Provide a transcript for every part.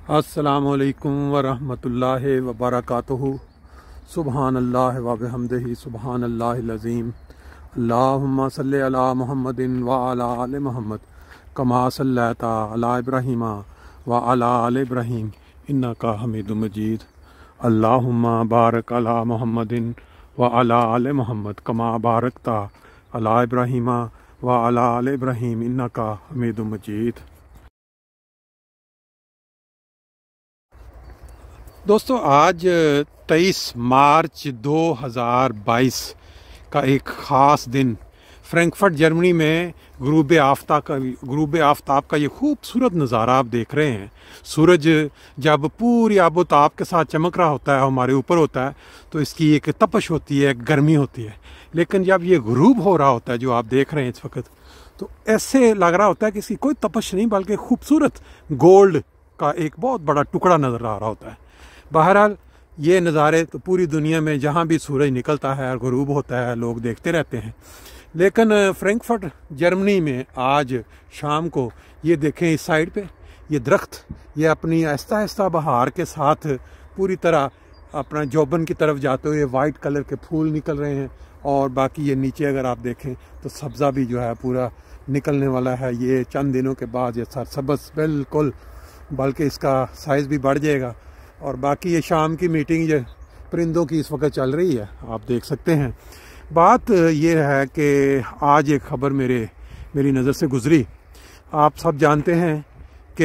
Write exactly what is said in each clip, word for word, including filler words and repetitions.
السلام علیکم ورحمۃ اللہ وبرکاتہ۔ سبحان اللہ و بحمدہ سبحان اللہ العظیم۔ اللہم صلی علی محمد وعلی آل محمد کما صلیت علی ابراہیم وعلی آل ابراہیم انک حمید مجید۔ اللہم بارک علی محمد وعلی آل محمد کما بارکت علی ابراہیم وعلی آل ابراہیم انک حمید مجید۔ دوستو، آج تیئیس مارچ دو ہزار بائیس کا ایک خاص دن فرینکفرٹ جرمنی میں غروب آفتاب کا غروب آفتاب کا یہ خوبصورت نظارہ آپ دیکھ رہے ہیں۔ سورج جب پوری آب و تاب کے ساتھ چمک رہا ہوتا ہے، ہمارے اوپر ہوتا ہے، تو اس کی ایک تپش ہوتی ہے، ایک گرمی ہوتی ہے۔ لیکن جب یہ غروب ہو رہا ہوتا ہے جو آپ دیکھ رہے ہیں اس وقت، تو ایسے لگ رہا ہوتا ہے کہ اس کی کوئی تپش نہیں بلکہ خوبصورت گولڈ کا ایک بہت بڑا ٹکڑا نظر آ رہا ہوتا ہے۔ بہرحال یہ نظارے تو پوری دنیا میں جہاں بھی سورج نکلتا ہے اور غروب ہوتا ہے لوگ دیکھتے رہتے ہیں، لیکن فرینکفرٹ جرمنی میں آج شام کو یہ دیکھیں، اس سائڈ پہ یہ درخت یہ اپنی آہستہ آہستہ بہار کے ساتھ پوری طرح اپنا جوبن کی طرف جاتے ہوئے وائٹ کلر کے پھول نکل رہے ہیں، اور باقی یہ نیچے اگر آپ دیکھیں تو سبزہ بھی جو ہے پورا نکلنے والا ہے۔ یہ چند دنوں کے بعد یہ سرسبز بالکل، بلکہ اس کا سائز بھی بڑھ جائے گا۔ اور باقی یہ شام کی میٹنگ جو پرندوں کی اس وقت چل رہی ہے، آپ دیکھ سکتے ہیں۔ بات یہ ہے کہ آج ایک خبر میرے میری نظر سے گزری۔ آپ سب جانتے ہیں کہ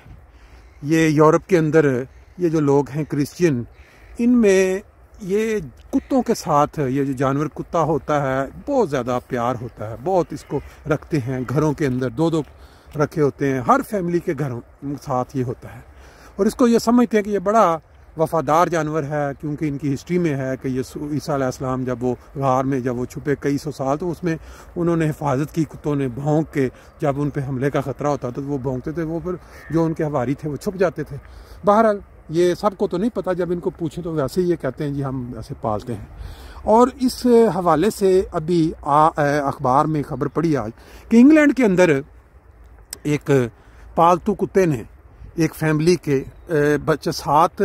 یہ یورپ کے اندر یہ جو لوگ ہیں کرسچین، ان میں یہ کتوں کے ساتھ یہ جو جانور کتا ہوتا ہے بہت زیادہ پیار ہوتا ہے، بہت اس کو رکھتے ہیں گھروں کے اندر، دو دو رکھے ہوتے ہیں، ہر فیملی کے گھروں ساتھ یہ ہوتا ہے، اور اس کو یہ سمجھتے ہیں کہ یہ بڑا وفادار جانور ہے، کیونکہ ان کی ہسٹری میں ہے کہ یہ عیسیٰ علیہ السلام جب وہ غار میں جب وہ چھپے کئی سو سال، تو اس میں انہوں نے حفاظت کی، کتوں نے بھونک کے جب ان پہ حملے کا خطرہ ہوتا تو وہ بھونکتے تھے، وہ پھر جو ان کے حواری تھے وہ چھپ جاتے تھے۔ بہرحال یہ سب کو تو نہیں پتہ، جب ان کو پوچھیں تو ویسے ہی یہ کہتے ہیں جی ہم ایسے پالتے ہیں۔ اور اس حوالے سے ابھی اخبار میں خبر پڑھی آج کہ انگلینڈ کے اندر ایک پالتو کتے نے ایک فیملی کے بچہ سات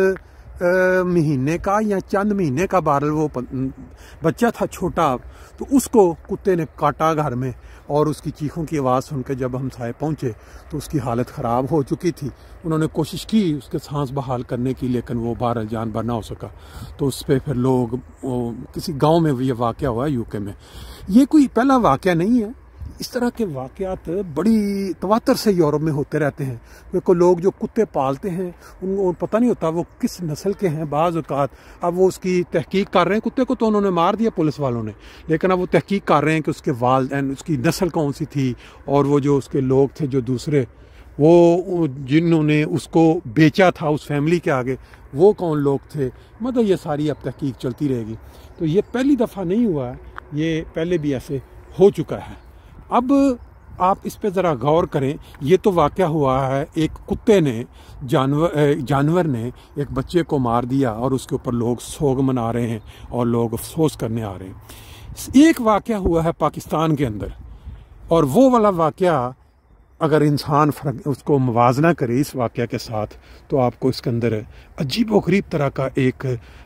مہینے کا یا چند مہینے کا بہرحال وہ بچہ تھا چھوٹا، تو اس کو کتے نے کاٹا گھر میں، اور اس کی چیخوں کی آواز سن کے جب ہم سائے پہنچے تو اس کی حالت خراب ہو چکی تھی۔ انہوں نے کوشش کی اس کے سانس بحال کرنے کی، لیکن وہ بہرحال جان بر نہ ہو سکا۔ تو اس پہ پھر لوگ کسی گاؤں میں یہ واقعہ ہوا ہے یو کے میں۔ یہ کوئی پہلا واقعہ نہیں ہے، اس طرح کے واقعات بڑی تواتر سے یورپ میں ہوتے رہتے ہیں۔ کیونکہ لوگ جو کتے پالتے ہیں ان کو پتہ نہیں ہوتا وہ کس نسل کے ہیں۔ بعض اوقات اب وہ اس کی تحقیق کر رہے ہیں، کتے کو تو انہوں نے مار دیا پولیس والوں نے، لیکن اب وہ تحقیق کر رہے ہیں کہ اس کے والدین اس کی نسل کون سی تھی، اور وہ جو اس کے لوگ تھے جو دوسرے وہ جنہوں نے اس کو بیچا تھا اس فیملی کے آگے، وہ کون لوگ تھے۔ مطلب یہ ساری اب تحقیق چلتی رہے گی۔ تو یہ پہلی دفعہ نہیں ہوا ہے، یہ پہلے بھی ایسے ہو چکا ہے۔ اب آپ اس پہ ذرا غور کریں، یہ تو واقعہ ہوا ہے ایک کتے نے جانور جانور نے ایک بچے کو مار دیا، اور اس کے اوپر لوگ سوگ منا رہے ہیں اور لوگ افسوس کرنے آ رہے ہیں۔ ایک واقعہ ہوا ہے پاکستان کے اندر، اور وہ والا واقعہ اگر انسان فرق اس کو موازنہ کرے اس واقعہ کے ساتھ، تو آپ کو اس کے اندر عجیب و غریب طرح کا ایک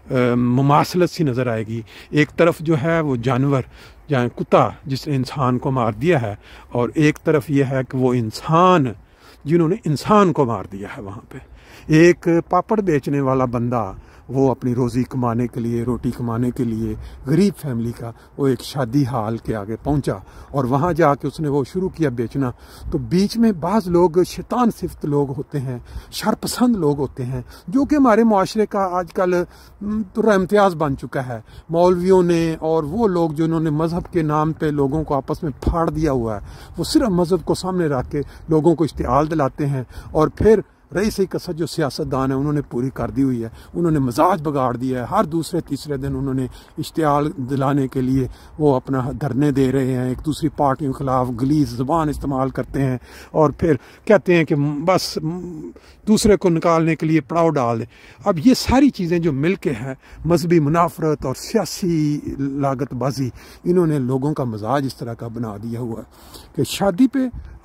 مماثلت سی نظر آئے گی۔ ایک طرف جو ہے وہ جانور جہاں کتا جس نے انسان کو مار دیا ہے، اور ایک طرف یہ ہے کہ وہ انسان جنہوں نے انسان کو مار دیا ہے۔ وہاں پہ ایک پاپڑ بیچنے والا بندہ، وہ اپنی روزی کمانے کے لیے، روٹی کمانے کے لیے، غریب فیملی کا، وہ ایک شادی ہال کے آگے پہنچا، اور وہاں جا کے اس نے وہ شروع کیا بیچنا۔ تو بیچ میں بعض لوگ شیطان صفت لوگ ہوتے ہیں، شرپسند لوگ ہوتے ہیں، جو کہ ہمارے معاشرے کا آج کل پورا امتیاز بن چکا ہے۔ مولویوں نے اور وہ لوگ جنہوں نے مذہب کے نام پہ لوگوں کو آپس میں پھاڑ دیا ہوا ہے، وہ صرف مذہب کو سامنے رکھ کے لوگوں کو اشتعال دلاتے ہیں، اور پھر رئیس قصد جو سیاست دان ہیں انہوں نے پوری کر دی ہوئی ہے، انہوں نے مزاج بگاڑ دیا ہے۔ ہر دوسرے تیسرے دن انہوں نے اشتعال دلانے کے لیے وہ اپنا دھرنے دے رہے ہیں، ایک دوسری پارٹیوں کے خلاف غلیظ زبان استعمال کرتے ہیں، اور پھر کہتے ہیں کہ بس دوسرے کو نکالنے کے لیے پڑاؤ ڈال دیں۔ اب یہ ساری چیزیں جو مل کے ہیں، مذہبی منافرت اور سیاسی لاگت بازی، انہوں نے لوگوں کا مزاج اس طرح کا بنا دیا ہوا ہے کہ شادی پہ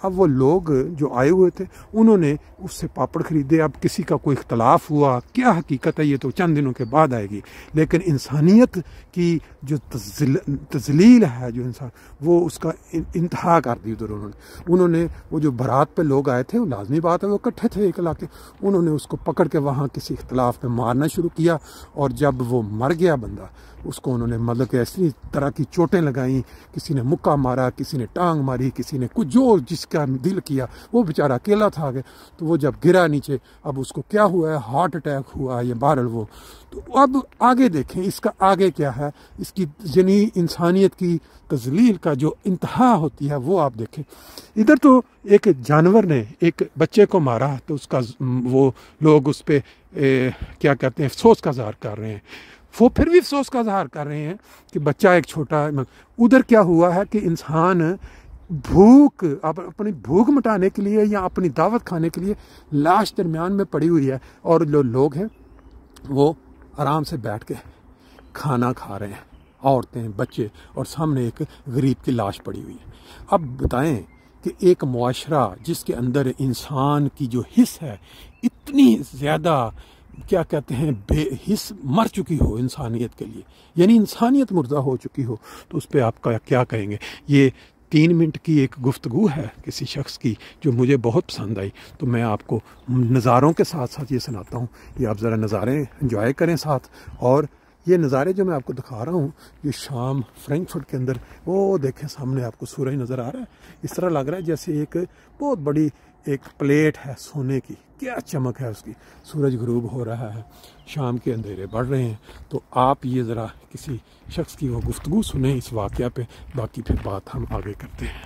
اب وہ لوگ جو آئے ہوئے تھے انہوں نے اس سے پاپڑ خریدے. اب کسی کا کوئی اختلاف ہوا, کیا حقیقت ہے یہ تو چند دنوں کے بعد آئے گی, لیکن انسانیت کی جو تذلیل ہے جو انسان, وہ اس کا انتہا کر دی ادھر انہوں نے. انہوں نے وہ جو برات پہ لوگ آئے تھے, وہ لازمی بات ہے وہ اکٹھے تھے ایک علاقے, انہوں نے اس کو پکڑ کے وہاں کسی اختلاف پہ مارنا شروع کیا, اور جب وہ مر گیا بندہ اس کو انہوں نے مطلب کہ ایسی طرح کی چوٹیں لگائیں, کسی نے مکہ مارا, کسی نے ٹانگ ماری, کسی نے کچھ جو جس کا دل کیا. وہ بیچارہ اکیلا تھا آگے, تو وہ جب گرا نیچے, اب اس کو کیا ہوا ہے, ہارٹ اٹیک ہوا ہے, یہ بہرحال وہ. تو اب آگے دیکھیں اس کا آگے کیا ہے, اس کی یعنی انسانیت کی تذلیل کا جو انتہا ہوتی ہے وہ آپ دیکھیں. ادھر تو ایک جانور نے ایک بچے کو مارا تو اس کا وہ لوگ اس پہ اے, کیا کہتے ہیں افسوس کا اظہار کر رہے ہیں. وہ پھر بھی افسوس کا اظہار کر رہے ہیں کہ بچہ ایک چھوٹا. ادھر کیا ہوا ہے کہ انسان بھوک اپنی بھوک مٹانے کے لیے یا اپنی دعوت کھانے کے لیے لاش درمیان میں پڑی ہوئی ہے, اور جو لوگ ہیں وہ آرام سے بیٹھ کے کھانا کھا رہے ہیں, عورتیں بچے, اور سامنے ایک غریب کی لاش پڑی ہوئی ہے. اب بتائیں کہ ایک معاشرہ جس کے اندر انسان کی جو حص ہے اتنی زیادہ کیا کہتے ہیں بے حص مر چکی ہو انسانیت کے لیے, یعنی انسانیت مردہ ہو چکی ہو, تو اس پہ آپ کا کیا کہیں گے. یہ تین منٹ کی ایک گفتگو ہے کسی شخص کی جو مجھے بہت پسند آئی, تو میں آپ کو نظاروں کے ساتھ ساتھ یہ سناتا ہوں. یہ آپ ذرا نظارے انجوائے کریں ساتھ. اور یہ نظارے جو میں آپ کو دکھا رہا ہوں یہ شام فرینکفرٹ کے اندر, وہ دیکھیں سامنے آپ کو سورج نظر آ رہا ہے. اس طرح لگ رہا ہے جیسے ایک بہت بڑی ایک پلیٹ ہے سونے کی, کیا چمک ہے اس کی. سورج غروب ہو رہا ہے, شام کے اندھیرے بڑھ رہے ہیں. تو آپ یہ ذرا کسی شخص کی وہ گفتگو سنیں اس واقعہ پہ, باقی پھر بات ہم آگے کرتے ہیں.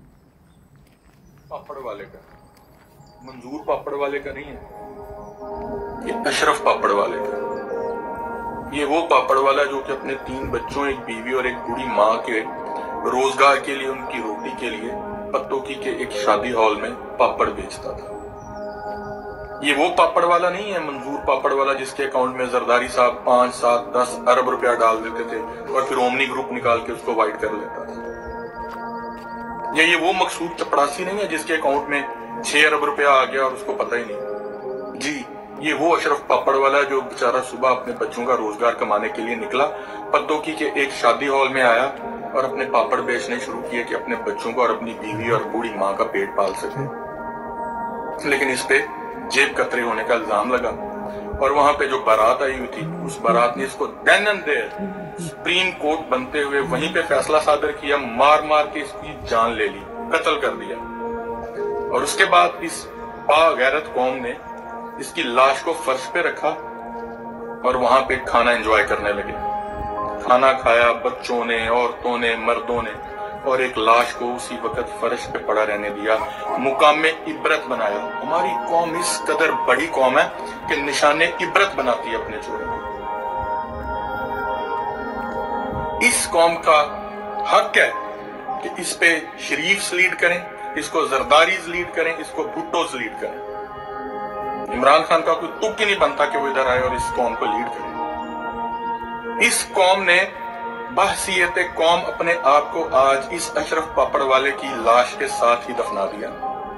پاپڑ والے کا, منظور پاپڑ والے کا نہیں ہے, یہ اشرف پاپڑ والے کا. یہ وہ پاپڑ والا جو کہ اپنے تین بچوں, ایک بیوی اور ایک بوڑھی ماں کے روزگار کے لیے, ان کی روٹی کے لیے پتوکی کے ایک شادی ہال میں پاپڑ بیچتا تھا. یہ وہ پاپڑ والا نہیں ہے منظور پاپڑ والا جس کے اکاؤنٹ میں زرداری صاحب پانچ سات دس ارب روپیہ ڈال دیتے تھے اور پھر اومنی گروپ نکال کے اس کو وائٹ کر لیتا تھا. یا یہ وہ مقصود چپڑاسی نہیں ہے جس کے اکاؤنٹ میں چھ ارب روپیہ آ گیا اور اس کو پتہ ہی نہیں. جی یہ وہ اشرف پاپڑ والا جو بیچارہ صبح اپنے بچوں کا روزگار کمانے کے لیے نکلا, پتوکی کے ایک شادی ہال میں آیا اور اپنے پاپڑ بیچنے شروع کیے کہ اپنے بچوں کو اور اپنی بیوی اور بوڑھی ماں کا پیٹ پال سکے. لیکن اس پہ جیب کتری ہونے کا الزام لگا, اور وہاں پہ جو بارات آئی ہوئی تھی اس بارات نے اس کو then and there supreme court بنتے ہوئے وہیں پہ فیصلہ صادر کیا, مار مار کے اس کی جان لے لی, قتل کر دیا. اور اس کے بعد اس با غیرت قوم نے اس کی لاش کو فرش پہ رکھا اور وہاں پہ کھانا انجوائے کرنے لگے. کھانا کھایا بچوں نے, عورتوں نے, مردوں نے, اور ایک لاش کو اسی وقت فرش پہ پڑا رہنے دیا, مقام عبرت بنایا. ہماری قوم اس قدر بڑی قوم ہے کہ نشان عبرت بناتی ہے اپنے چورے کو. اس قوم کا حق ہے کہ اس پہ شریفز لیڈ کریں, اس کو زرداریز لیڈ کریں, اس کو بھٹوز لیڈ کریں. عمران خان کا کوئی تک ہی نہیں بنتا کہ وہ ادھر آئے اور اس قوم کو لیڈ کرے. اس قوم نے بحثیت قوم اپنے آپ کو آج اس اشرف پاپڑ والے کی لاش کے ساتھ ہی دفنا دیا.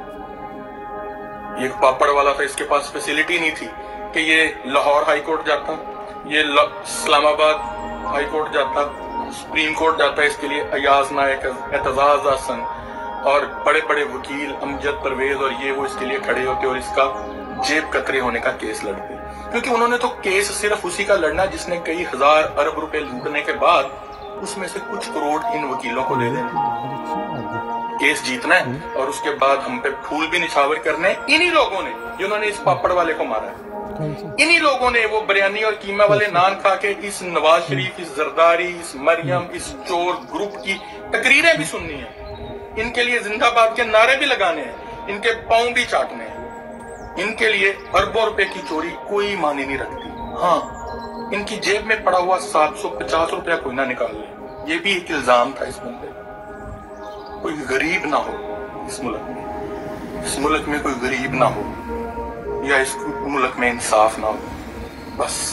یہ ایک پاپڑ والا تھا, اس کے پاس فیسیلٹی نہیں تھی کہ یہ لاہور ہائی کورٹ جاتا, یہ اسلام آباد ہائی کورٹ جاتا, سپریم کورٹ جاتا. اس کے لیے ایاز نائک, اعتزاز حسن اور بڑے بڑے وکیل امجد پرویز اور یہ وہ اس کے لیے کھڑے ہوتے اور اس کا جیب کترے ہونے کا کیس لڑتے. کیونکہ انہوں نے تو کیس صرف اسی کا لڑنا جس نے کئی ہزار ارب روپے لوٹنے کے بعد اس میں سے کچھ کروڑ ان وکیلوں کو دے دینے, کیس جیتنا ہے اور اس کے بعد ہم پہ پھول بھی نچھاور کرنے. انہی لوگوں نے جنہوں نے اس پاپڑ والے کو مارا ہے, انہی لوگوں نے وہ بریانی اور قیمہ والے نان کھا کے اس نواز شریف, اس زرداری, اس مریم, اس چور گروپ کی تقریریں بھی سننی ہیں, ان کے لیے زندہ باد کے نعرے بھی لگانے ہیں, ان کے پاؤں بھی چاٹنے ہیں. ان کے لیے اربوں روپے کی چوری کوئی معنی نہیں رکھتی. ہاں ان کی جیب میں پڑا ہوا سات سو پچاس روپیہ کوئی نہ نکال لے, یہ بھی ایک الزام تھا اس بندے. کوئی غریب نہ ہو اس ملک میں, اس ملک میں کوئی غریب نہ ہو یا اس ملک میں انصاف نہ ہو, بس.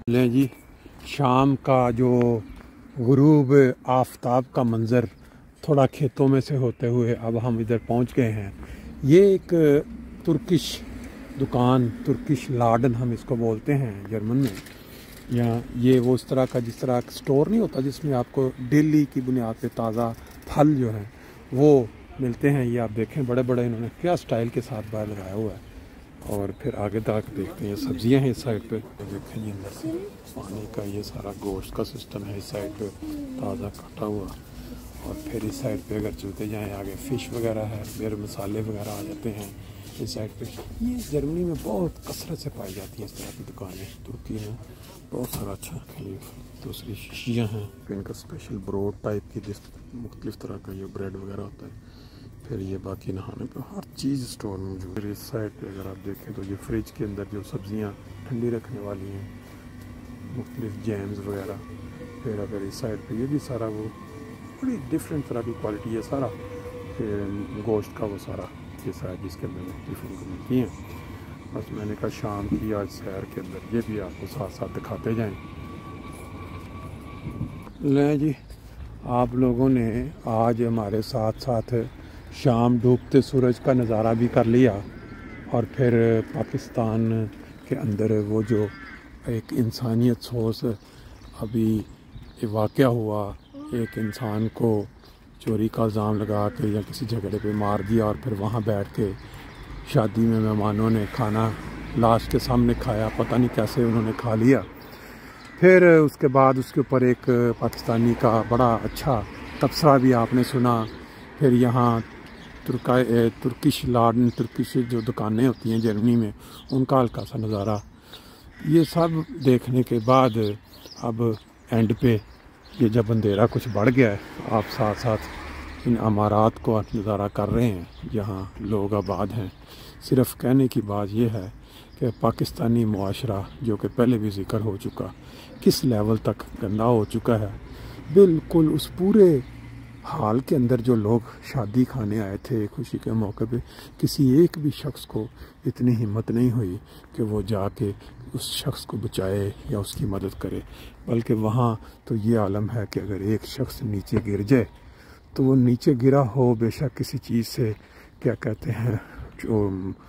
لیں جی، شام کا جو غروب آفتاب کا منظر تھوڑا کھیتوں میں سے ہوتے ہوئے اب ہم ادھر پہنچ گئے ہیں۔ یہ ایک ترکش دکان، ترکش لارڈن ہم اس کو بولتے ہیں جرمن میں، یا یہ وہ اس طرح کا جس طرح سٹور نہیں ہوتا جس میں آپ کو ڈیلی کی بنیاد پہ تازہ پھل جو ہیں وہ ملتے ہیں۔ یہ آپ دیکھیں بڑے بڑے انہوں نے کیا سٹائل کے ساتھ باہر لگایا ہوا ہے۔ اور پھر آگے تک دیکھتے ہیں سبزیاں ہیں اس سائڈ پہ، دیکھیں یہ اندر سے پانی کا یہ سارا گوشت کا سسٹم ہے اس سائڈ پہ تازہ کٹا ہوا۔ اور پھر اس سائڈ پہ اگر چلتے جائیں آگے فش وغیرہ ہے، پھر مسالے وغیرہ آ جاتے ہیں اس سائڈ پہ۔ یہ جرمنی میں بہت کثرت سے پائی جاتی ہیں اس طرح کی دکانیں، ترکی میں بہت سارا اچھا خلیف۔ دوسری شیشیاں ہیں، پھر ان کا اسپیشل بروڈ ٹائپ کی جس مختلف طرح کا یہ بریڈ وغیرہ ہوتا ہے۔ پھر یہ باقی نہانے پہ ہر چیز اسٹور میں موجود ہے۔ اس سائڈ پہ اگر آپ دیکھیں تو یہ فریج کے اندر جو سبزیاں ٹھنڈی رکھنے والی ہیں، مختلف جیمز وغیرہ۔ پھر اگر اس سائڈ پہ یہ بھی سارا وہ بڑی ڈفرینٹ طرح کی کوالٹی ہے سارا، پھر گوشت کا وہ سارا یہ سارا جس کے اندر مختلف ان کو ملتی ہیں۔ بس میں نے کہا شام کی آج سیر کے اندر یہ بھی آپ کو ساتھ ساتھ دکھاتے جائیں۔ لیں جی، آپ لوگوں نے آج ہمارے ساتھ ساتھ شام ڈوبتے سورج کا نظارہ بھی کر لیا، اور پھر پاکستان کے اندر وہ جو ایک انسانیت سوز ابھی واقعہ ہوا، ایک انسان کو چوری کا الزام لگا کے یا کسی جھگڑے پہ مار دیا، اور پھر وہاں بیٹھ کے شادی میں مہمانوں نے کھانا لاش کے سامنے کھایا، پتہ نہیں کیسے انہوں نے کھا لیا۔ پھر اس کے بعد اس کے اوپر ایک پاکستانی کا بڑا اچھا تبصرہ بھی آپ نے سنا۔ پھر یہاں ترکائے ترکش لارڈن، ترکش جو دکانیں ہوتی ہیں جرمنی میں، ان کا ہلکا سا نظارہ، یہ سب دیکھنے کے بعد اب اینڈ پہ یہ جب اندھیرا کچھ بڑھ گیا ہے، آپ ساتھ ساتھ ان عمارات کو نظارہ کر رہے ہیں جہاں لوگ آباد ہیں۔ صرف کہنے کی بات یہ ہے کہ پاکستانی معاشرہ جو کہ پہلے بھی ذکر ہو چکا، کس لیول تک گندا ہو چکا ہے۔ بالکل اس پورے حال کے اندر جو لوگ شادی کھانے آئے تھے خوشی کے موقع پہ، کسی ایک بھی شخص کو اتنی ہمت نہیں ہوئی کہ وہ جا کے اس شخص کو بچائے یا اس کی مدد کرے، بلکہ وہاں تو یہ عالم ہے کہ اگر ایک شخص نیچے گر جائے تو وہ نیچے گرا ہو بے شک کسی چیز سے، کیا کہتے ہیں، جو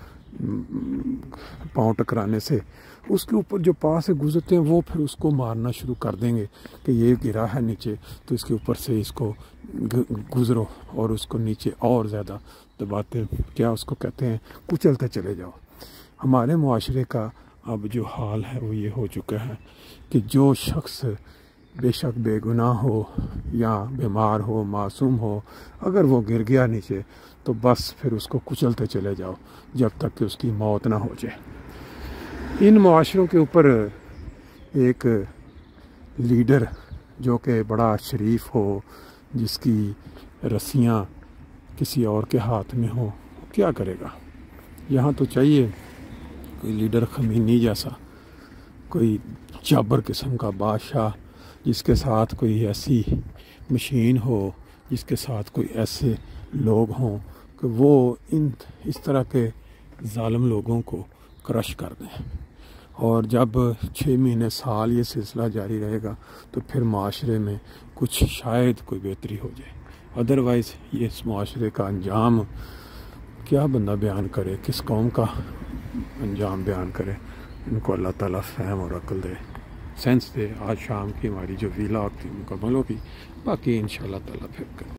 پاؤں ٹکرانے سے، اس کے اوپر جو پاس سے گزرتے ہیں وہ پھر اس کو مارنا شروع کر دیں گے کہ یہ گرا ہے نیچے تو اس کے اوپر سے اس کو گزرو، اور اس کو نیچے اور زیادہ دباتے، کیا اس کو کہتے ہیں، کچلتے چلے جاؤ۔ ہمارے معاشرے کا اب جو حال ہے وہ یہ ہو چکا ہے کہ جو شخص بے شک بے گناہ ہو یا بیمار ہو، معصوم ہو، اگر وہ گر گیا نیچے تو بس پھر اس کو کچلتے چلے جاؤ جب تک کہ اس کی موت نہ ہو جائے۔ ان معاشروں کے اوپر ایک لیڈر جو کہ بڑا شریف ہو، جس کی رسیاں کسی اور کے ہاتھ میں ہوں، کیا کرے گا؟ یہاں تو چاہیے کوئی لیڈر خمینی جیسا، کوئی جابر قسم کا بادشاہ، جس کے ساتھ کوئی ایسی مشین ہو، جس کے ساتھ کوئی ایسے لوگ ہوں کہ وہ ان اس طرح کے ظالم لوگوں کو کرش کر دیں۔ اور جب چھ مہینے سال یہ سلسلہ جاری رہے گا تو پھر معاشرے میں کچھ شاید کوئی بہتری ہو جائے، ادروائز یہ اس معاشرے کا انجام کیا بندہ بیان کرے، کس قوم کا انجام بیان کرے۔ ان کو اللہ تعالیٰ فہم اور عقل دے، سینس دے۔ آج شام کی ہماری جو ویلاگ تھی مکمل ہوگی، باقی انشاءاللہ تعالیٰ پھر کریں۔